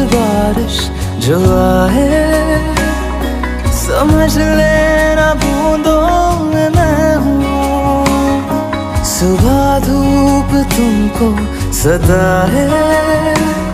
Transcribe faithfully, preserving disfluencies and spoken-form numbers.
बारिश जो आए, समझ लेना बूंदों में मैं हूँ। सुबह धूप तुमको सताए,